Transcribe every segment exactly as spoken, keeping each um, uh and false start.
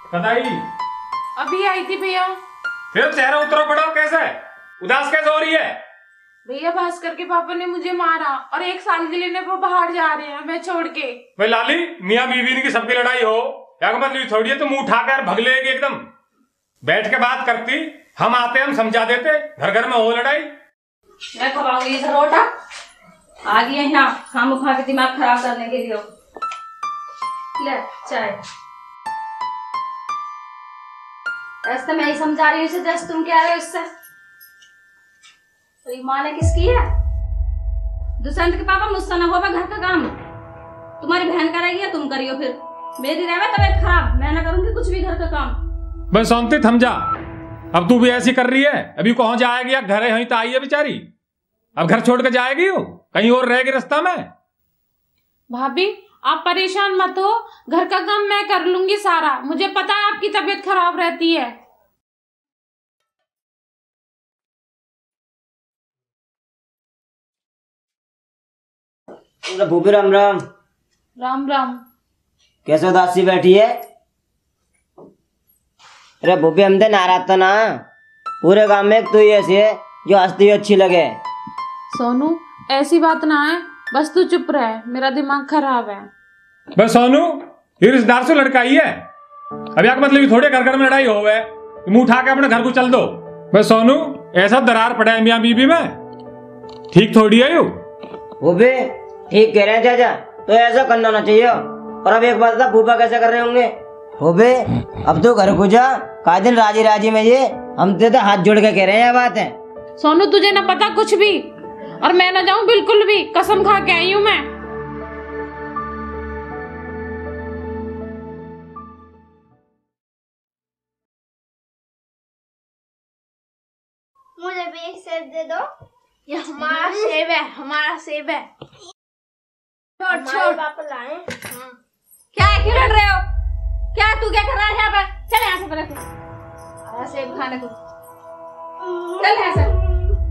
कदाई अभी आई थी भैया। फिर चेहरा उतरो पड़ा कैसे? उदास कैसे हो रही है? भैया भास्कर के पापा ने मुझे मारा और एक साल के लिए वो बाहर जा रहे हैं मैं छोड़ के। भाई लाली, मियाँ बीवी की सबकी लड़ाई हो या मतलब थोड़ी है तो मुंह उठाकर भग लेगी एकदम। बैठ के बात करती, हम आते हम समझा देते, घर घर में हो लड़ाई। मैं खवाऊंगी इधर रोटा आ गई है यहाँ खाम खा के दिमाग खराब करने के लिए। ले चाय। ऐसे मैं ही समझा रही हूँ इसे, जैसे तुम कह रहे हो इससे। तो ये माँ ने किसकी है? दुष्यंत के पापा मुझसे न होगा घर का काम, तुम्हारी बहन करेगी या तुम करियो। फिर मेरी रहे तबीयत खराब, मैं ना करूंगी कुछ भी घर का काम। बस शांति थम जा, अब तू भी ऐसी कर रही है। अभी कहाँ जाएगी? या घर यहीं तो आई है बेचारी, अब घर छोड़ के जाएगी हो? कहीं और रहेगी रास्ता में? भाभी आप परेशान मत हो, घर का काम मैं कर लूंगी सारा। मुझे पता है आपकी तबीयत खराब रहती है। भूपी राम राम। राम राम। कैसे उदासी बैठी है? अरे भूपी, हम तो नाराज था ना, पूरे गांव में एक तू ही ऐसी है जो हंसती हुई अच्छी लगे। सोनू ऐसी बात ना है, बस तू चुप रहे, मेरा दिमाग खराब है। बस सोनू, ये रिश्तेदार से लड़का ही है, अब यार मतलब थोड़े घर घर में लड़ाई हो गए, मुंह उठा के अपने घर को चल दो। बस सोनू, ऐसा दरार पड़ा है मियाँ बीबी में, ठीक थोड़ी है यू। भूपी ठीक कह रहे हैं चाचा, तो ऐसा करना होना चाहिए। और अब एक बात था, भूपा कैसे कर रहे होंगे? भूपी अब तो घर को जा, का दिन राजी राजी में ये हम तो हाथ जोड़ के कह रहे हैं ये बात है। सोनू तुझे ना पता कुछ भी, और मैं ना जाऊं बिल्कुल भी, कसम खा के आई हूं मैं। मुझे भी एक सेब दे दो। ये हमारा सेब है, हमारा सेब है। छोड़ छोड़ पापा लाए। क्या है, क्यों लड़ रहे हो? क्या तू क्या कर रहा है यहाँ पे? चल यहाँ से पहले तू आया सेब खाने को, चल यहाँ से।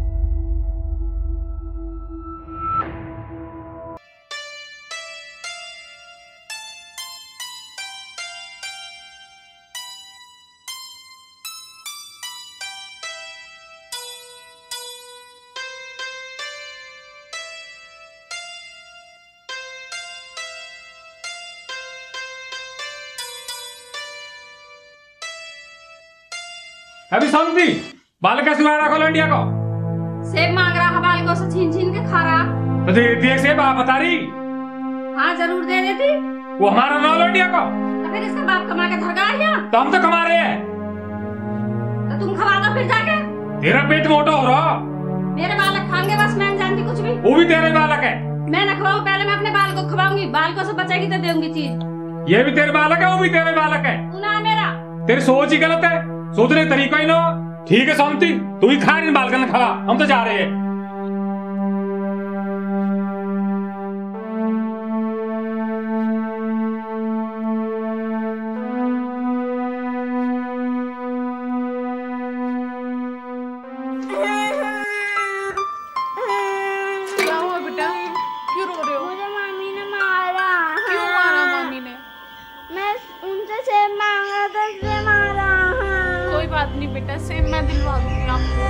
अभी शांति, बाल कैसे ला रखो लंडिया को? सेब मांग रहा है, बाल को से छीन छीन के खा रहा। तो दे दिए सेब, आप बता रही? हाँ जरूर दे देती। वो हमारा ना लंडिया को, तो फिर इसका बाप कमा के धरगा यहाँ, तो हम तो कमा रहे हैं। तो तुम खवा दो फिर जाके। तेरा पेट मोटा हो रहा। मेरे बालक खाएंगे बस, मैं नहीं जानती कुछ भी। वो भी तेरे बालक है। मैं न खवाऊं, पहले मैं अपने बाल को खवाऊंगी, बाल को से बचेगी तो दूंगी चीज। ये भी तेरे बालक है, वो भी तेरे बालक है। तू ना मेरा, तेरी सोच ही गलत है, सोचने का तरीका ही ना। ठीक है शांति, तू ही खा, इन बालकन ने खा, हम तो जा रहे हैं। क्या हुआ बेटा, क्यों रो रहे हो? मुझे मम्मी ने मारा। क्यों मारा मम्मी ने? मैं उनसे सेब मांगा था, इसलिए मारा। कोई बात नहीं बेटा, सेब मैं दिलवा दूंगी आपको।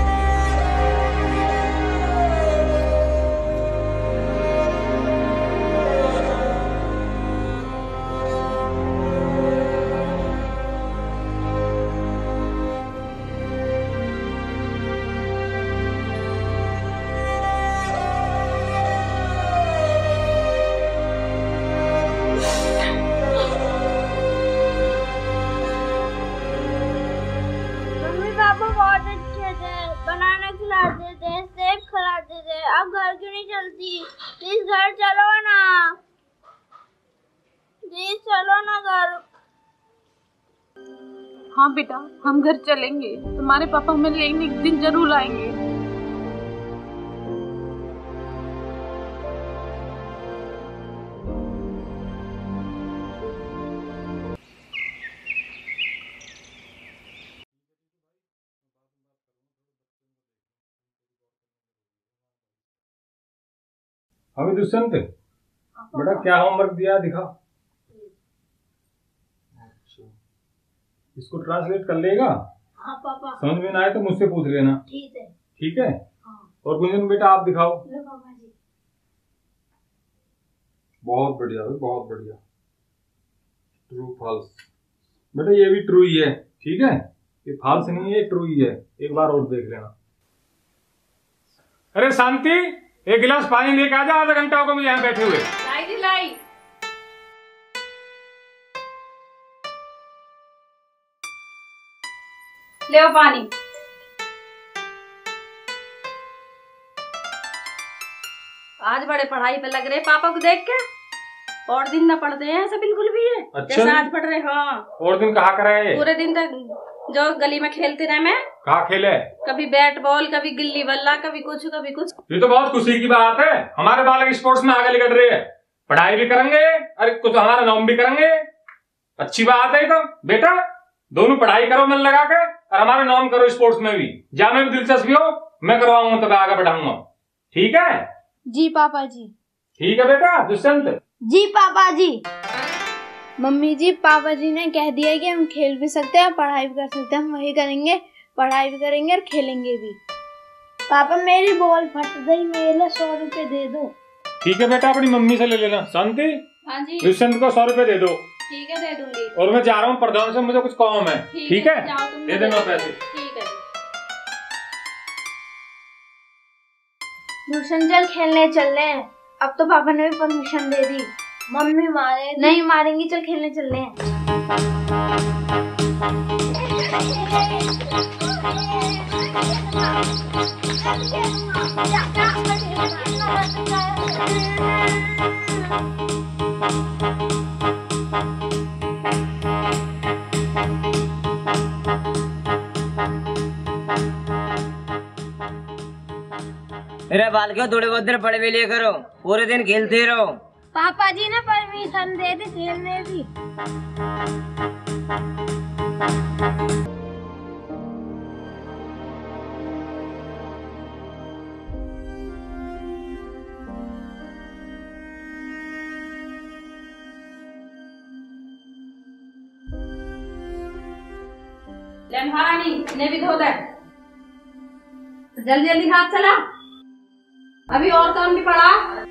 मम्मी पापा बहुत अच्छे थे, बनाना खिलाते थे, सेब खिलाते थे। अब घर क्यों नहीं चलती? प्लीज घर चलो ना, प्लीज चलो ना घर। हाँ बेटा, हम घर चलेंगे, तुम्हारे पापा हमें लेने एक दिन जरूर आएंगे। अभी दुष्यंत, बेटा क्या होमवर्क दिया दिखा। इसको ट्रांसलेट कर लेगा? हाँ पापा। समझ में ना आए तो मुझसे पूछ लेना। ठीक है। ठीक है। हाँ। और गुंजन बेटा आप दिखाओ। लो पापा जी। बहुत बढ़िया भाई, बहुत बढ़िया। ट्रू फॉल्स बेटा, ये भी ट्रू ही है। ठीक है, ये फॉल्स नहीं है, ट्रू ही है। एक बार और देख लेना। अरे शांति, एक गिलास पानी लेके आ जा, आधा घंटा होगा मुझे यहाँ बैठे हुए। लाई दी लाई। ले आओ पानी। आज बड़े पढ़ाई पे लग रहे पापा को देख के। और दिन ना पढ़ते हैं ऐसा बिल्कुल भी है। अच्छा? जैसे आज पढ़ रहे। हाँ। और दिन कहाँ कराए? पूरे दिन तक जो गली में खेलते रहे। मैं कहाँ खेले? कभी बैट बॉल, कभी गिल्ली बल्ला, कभी कुछ कभी कुछ। ये तो बहुत खुशी की बात है। हमारे बालक स्पोर्ट्स में आगे निकल रहे हैं, पढ़ाई भी करेंगे, अरे कुछ हमारा नाम भी करेंगे। अच्छी बात है। तो बेटा दोनों पढ़ाई करो मन लगा के, और हमारा नाम करो स्पोर्ट्स में भी। जहाँ में भी दिलचस्पी हो मैं करवाऊंगा, तब आगे बढ़ाऊंगा। ठीक है? जी पापा जी। ठीक है बेटा। दुष्यंत? जी पापा जी। मम्मी जी, पापा जी ने कह दिया कि हम खेल भी सकते हैं, पढ़ाई भी कर सकते हैं। हम वही करेंगे, पढ़ाई भी करेंगे और खेलेंगे भी। पापा मेरी बॉल फट गई, मेरे लिए सौ रुपए दे दो। ठीक है बेटा, अपनी मम्मी से ले लेना। शांति, हाँ जी। दुष्यंत को सौ रुपए दे दो। ठीक है, दे दूंगी। और मैं जा रहा हूँ प्रधान से, मुझे कुछ काम है। ठीक है, जाओ तुम, दे देना पैसे। ठीक है। भूषण चल खेलने चल रहे हैं। अब तो पापा ने भी परमिशन दे दी। मम्मी मारे नहीं मारेंगी, चल खेलने चल रहे हैं। मेरे बाल क्यों थोड़े बहुत देर पढ़ भी लिया करो, पूरे दिन खेलते रहो। पापा जी ने परमिशन दे दी खेलने की। ले महारानी, इन्हें भी धो दे। जल्दी जल्दी हाथ चला, अभी और काम भी पड़ा।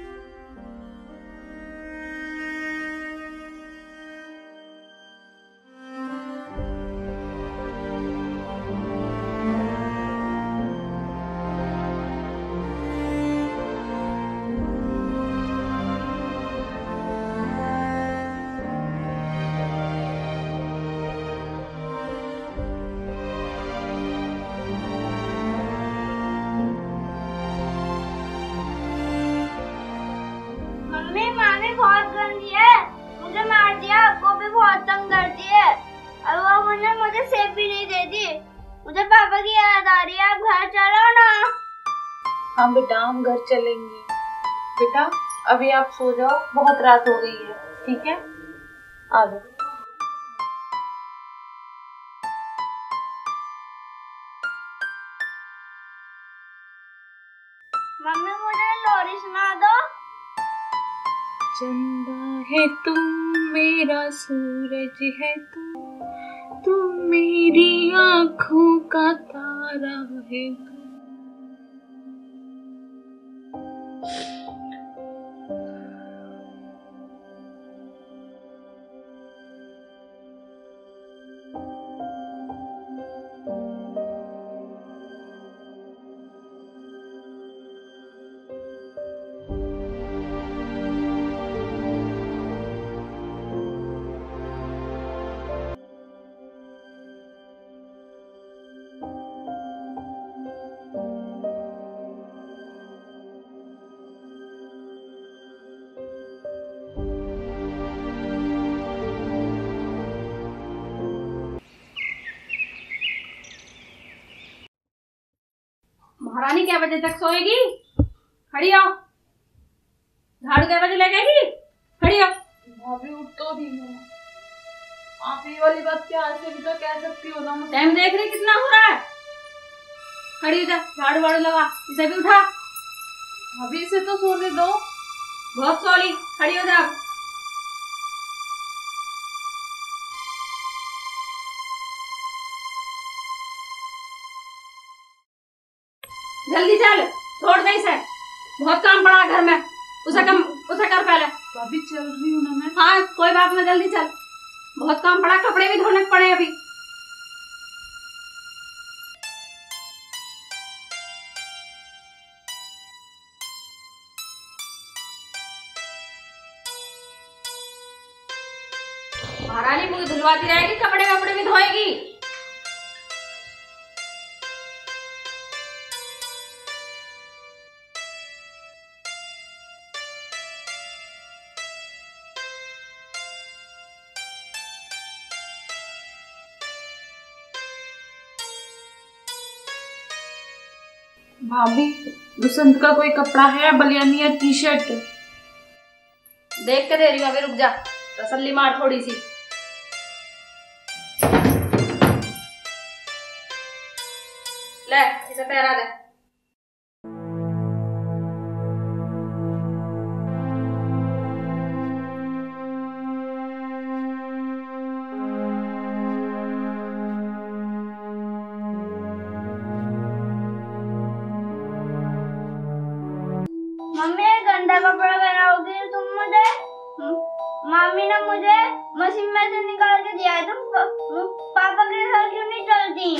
मम्मी माँ भी बहुत गंदी है, मुझे मार दिया, वो भी बहुत तंग करती है और वो मुझे मुझे सेब भी नहीं देती। मुझे पापा की याद आ रही है, आप घर चलो ना। हाँ बेटा, हम घर चलेंगे। बेटा अभी आप सो जाओ, बहुत रात हो गई है। ठीक है, आ जाओ। मम्मी मुझे लोरी सुना दो। चंदा है तुम, मेरा सूरज है तुम, तुम मेरी आँखों का तारा है तुम। महारानी क्या बजे तक सोएगी? खड़ी हो। झाड़ू क्या बजे लगेगी? खड़ी हो। भाभी उठ तो रही हूँ। आप ये वाली बात क्या आज से भी तो कह सकती हो ना मुझे। टाइम देख रही कितना हो रहा है? खड़ी हो जा, झाड़ू वाड़ू लगा, इसे भी उठा। भाभी इसे तो सोने दो। बहुत सोली, खड़ी हो जा। जल्दी चल, छोड़ दे इसे, बहुत काम पड़ा घर में। उसे कम उसे कर पहले। भाभी चल रही हूँ ना मैं। हाँ कोई बात नहीं, जल्दी चल, बहुत काम पड़ा, कपड़े भी धोने पड़े अभी। महारानी मुझे धुलवाती रहेगी, कपड़े वपड़े भी धोएगी। भाभी दुष्यंत का कोई कपड़ा है, बलियानी या टी शर्ट? देख के दे रही हूँ, अभी रुक जा, तसल्ली मार थोड़ी सी। ले इसे पहरा दे। मम्मी गंदा कपड़ा पहनाओगी तुम मुझे? मम्मी ने मुझे मशीन में से निकाल के दिया है, तुम पापा के साथ क्यों नहीं चलती?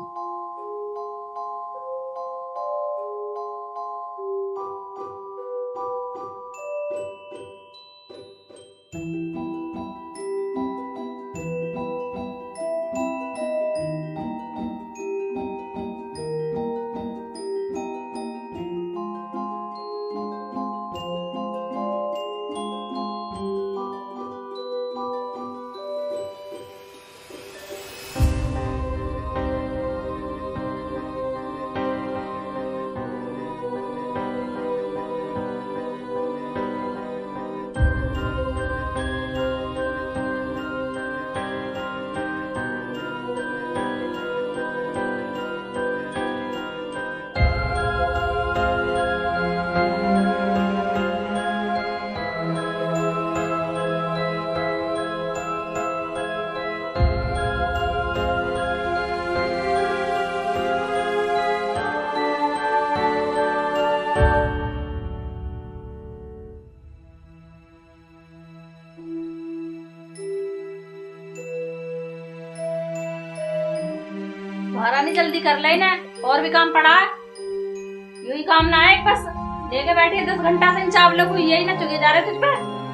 महारानी जल्दी कर ले ना, और भी काम पड़ा है। यही काम ना है बस लेके बैठी है दस घंटा से इन चावलों को, यही ना चुके जा रहे तुझ पे।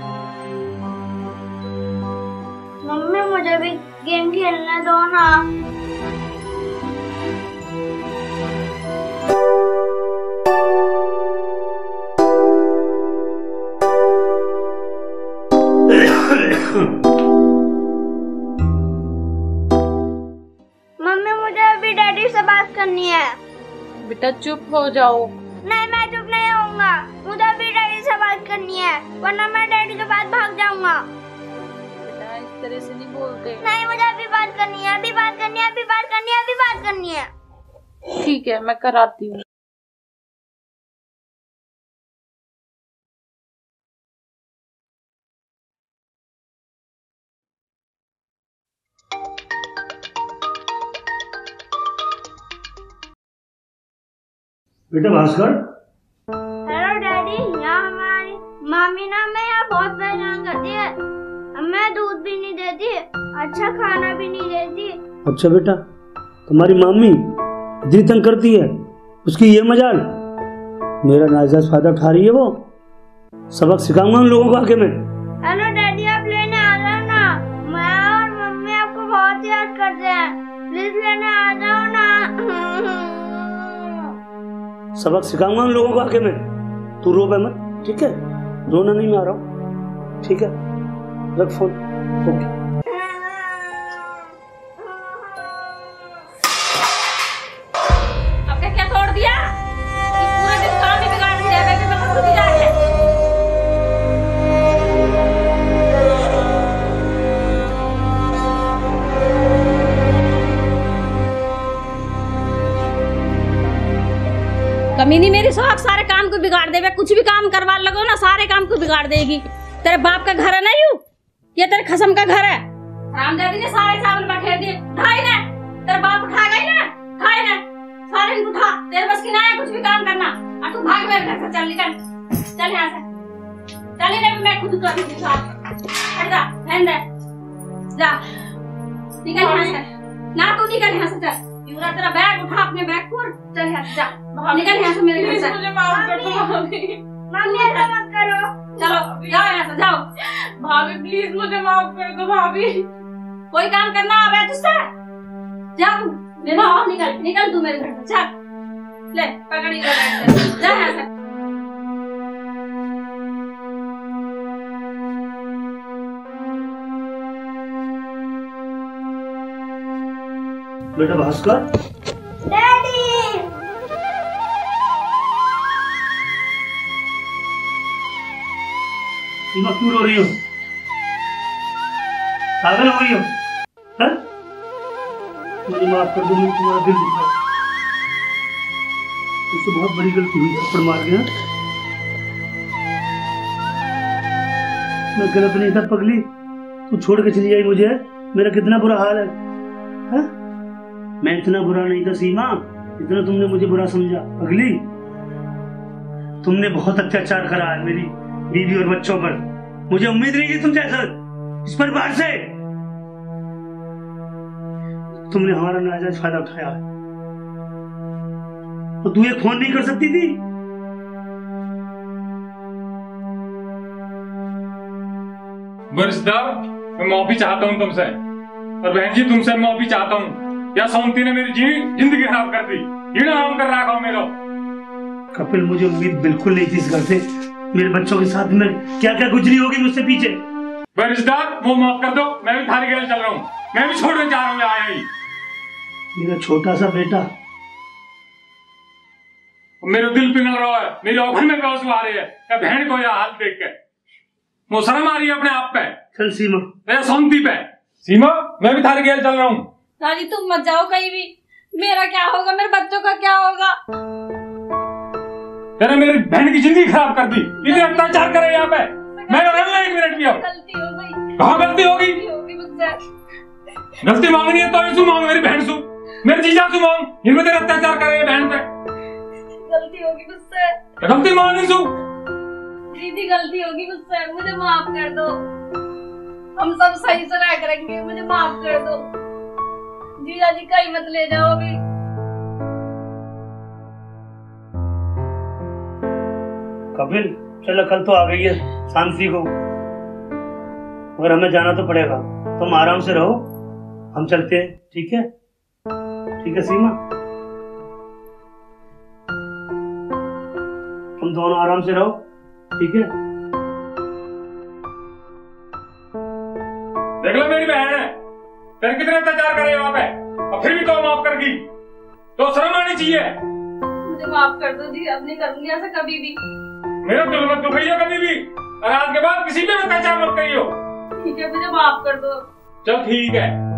मम्मी मुझे भी गेम खेलने दो ना। मम्मी मुझे अभी डैडी से बात करनी है। बेटा चुप हो जाओ। नहीं मैं चुप नहीं होऊंगा, मुझे अभी डैडी से बात करनी है, वरना मैं डैडी के पास भाग जाऊंगा। बेटा इस तरह से नहीं बोलते। नहीं मुझे अभी बात करनी है, अभी बात करनी है, अभी बात करनी है, अभी बात करनी है। ठीक है मैं कराती हूँ। बेटा भास्कर। हेलो डैडी, यहाँ हमारी मामी ना मैं यहाँ बहुत परेशान करती है, मैं दूध भी नहीं देती, अच्छा खाना भी नहीं देती। अच्छा बेटा, तुम्हारी मामी इतनी तंग करती है, उसकी ये मजाल? मेरा नाजायज फायदा उठा रही है वो। सबक सिखाऊंगा उन लोगों को आके मैं। हेलो डैडी आप लेने आ जाओ ना, मैं और मम्मी आपको बहुत याद करते हैं, प्लीज लेने आ जाओ ना। सबक सिखाऊंगा उन लोगों को आके मैं, तू रो मत, ठीक है? रोना नहीं, मैं आ रहा हूँ, ठीक है? रख फोन। ओके। अब क्या तोड़ दिया? पूरा दिन काम ही बिगाड़ दिया, बेबी मैं खुद ही जाके। कमीनी मेरी शौक सारे काम को बिगाड़ देवे, कुछ भी काम करवा लगो ना सारे काम को बिगाड़ देगी। तेरे बाप का घर है ना यू, ये तेरे खसम का घर है। रामजादी ने सारे चावल बखेर दिए, उठाई ना, तेरा बाप उठा गई ना, खाए ना, सारे उठा, तेरे बस की ना है कुछ भी अब तू भाग मेरे घर से, चल निकल, चल यहाँ से, चल नहीं मैं खुद कर लूंगी साथ, हट जा, रहने दे, जा, निकल यहाँ से, ना तू निकल यहाँ से, चल, पूरा तेरा बैग उठा अपने बैग को, चल यहाँ से, जा, निकल यहाँ से मेरे घर से, मुझे माफ कर दो भाभी, मम्मी ऐसा मत करो, चलो जाओ यहाँ से, जाओ, भाभी प्लीज मुझे माफ कर दो भाभी। कोई काम करना आवे तुझसे, जा तू, निकल, निकल तू मेरे घर से, चल, ले पकड़ी लो बैग से, जा यहाँ से। बेटा भास्कर, डैडी सीमा क्यों रो रही हो? पागल हो गई हो? हाँ? मुझे माफ कर दो, मुझे तुम्हारा दिल दुखा है, मुझसे बहुत बड़ी गलती हुई, थप्पड़ मार गया। मैं गलत नहीं था पगली, तू छोड़ के चली आई मुझे, मेरा कितना बुरा हाल है, है? मैं इतना बुरा नहीं था सीमा, इतना तुमने मुझे बुरा समझा पगली। तुमने बहुत अत्याचार करा है मेरी बीवी और बच्चों पर, मुझे उम्मीद नहीं थी तुम जैसा इस परिवार से। तुमने हमारा नाजायज फायदा उठाया है, तो तू एक फोन नहीं कर सकती थी? रिश्तेदार, मैं माफी चाहता हूँ तुमसे, और बहन जी तुमसे माफी चाहता हूँ। या सोमती ने मेरी जी जिंदगी खराब कर दी, हीड़ा नाम कर रखा हूँ मेरा। कपिल, मुझे उम्मीद बिल्कुल नहीं थी इस घर से, मेरे बच्चों के साथ में क्या क्या गुजरी होगी मुझसे पीछे। रिश्तेदार वो माफ कर दो, मैं भी थारी गैल चल रहा हूँ, मैं भी छोड़ने जा रहा हूँ आया ही। मेरा छोटा सा बेटा, मेरा दिल पिघल रहा है, मेरी आंखों में आंसू आ रही है, क्या बहन को यह हाल देख के वो शर्म आ रही है अपने आप पे। चल सीमा, मेरा सोमती पे। सीमा, मैं भी थारी गैल चल रहा हूँ। दादी तुम मत जाओ कहीं भी, मेरा क्या होगा, मेरे बच्चों का क्या होगा? तेरे मेरी बहन की जिंदगी खराब कर दी, इतने अत्याचार करे यहाँ पे, मैं रहना एक मिनट भी। अब गलती हो गई। कहाँ गलती होगी? होगी मुझसे। गलती मांगनी है तो ऐसू मांग, मेरी बहन सु, मेरे जीजा सु मांग, जिनमें तेरे अत्याचार करे बहन पे। गलती होगी मुझसे। गलती मांगनी सु। दीदी गलती होगी मुझसे, मुझे माफ कर दो, हम सब सही से रह करेंगे, मुझे माफ कर दो। जीजा जी कहीं मत ले जाओ अभी। कपिल चलो, कल तो आ गई है शांति को, मगर हमें जाना तो पड़ेगा, तुम आराम से रहो, हम चलते हैं, ठीक है? ठीक है सीमा, तुम दोनों आराम से रहो, ठीक है? देख लो मेरी बहन है, तेरे कितने अत्याचार करे वहाँ पे, और फिर भी तो माफ कर दी, तो शर्म आनी चाहिए। मुझे माफ कर दो जी, अब नहीं करूंगी ऐसा कभी भी। मेरा दिल मत दुखाइयो कभी भी, और आज के बाद किसी पे अत्याचार मत करियो। ठीक है, मुझे माफ कर दो। चल ठीक है।